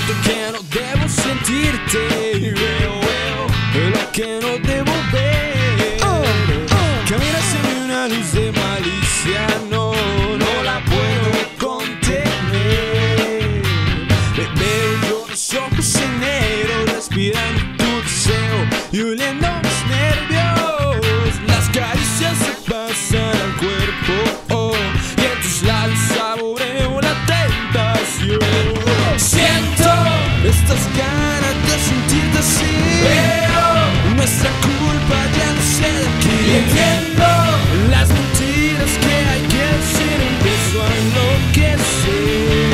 Siento que no debo sentirte y veo lo que no debo ver. Caminas en una luz de malicia, no la puedo contener. Veo yo los ojos en negro, respirando tu deseo y oliendo mis nervios. Las caricias se pasan al cuerpo, y en tus labios saboreo la tentación. Siento estas ganas de sentirte así, pero nuestra culpa ya no sé de aquí. Y entiendo las mentiras que hay que decir, empiezo a enloquecer.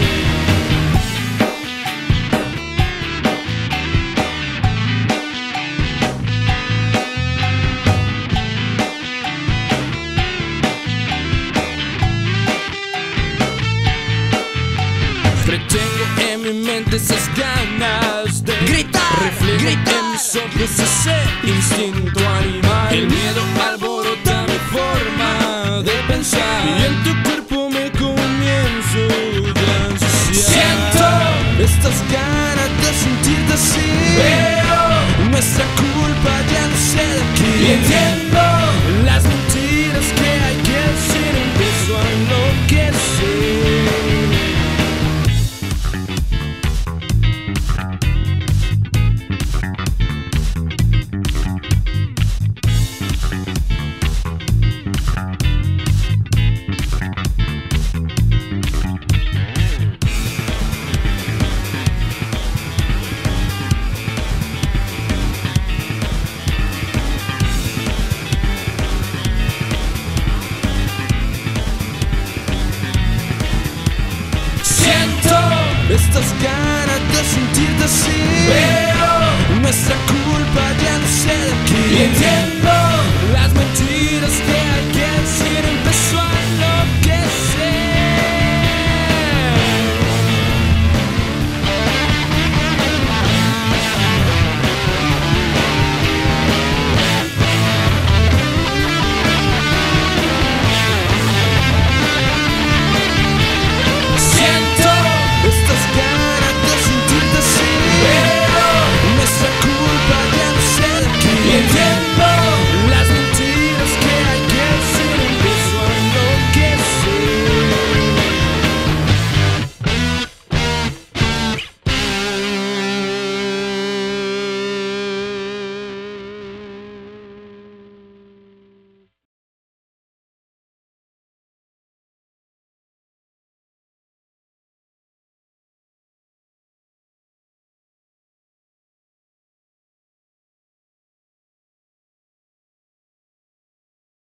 Retengo en mi mente esas ganas de gritar, reflejo en mis ojos ese instinto animal. El miedo alborota mi forma de pensar, y en tu cuerpo me comienzo ya a ensuciar. Siento estas ganas de sentirte así, pero nuestra culpa ya no sé de aquí. Y entiendo las mentiras que hay que decir, empiezo a enloquecer. Estas ganas de sentirte así, pero nuestra culpa ya no sé de aquí. Y entiendo las mentiras que hay que decir.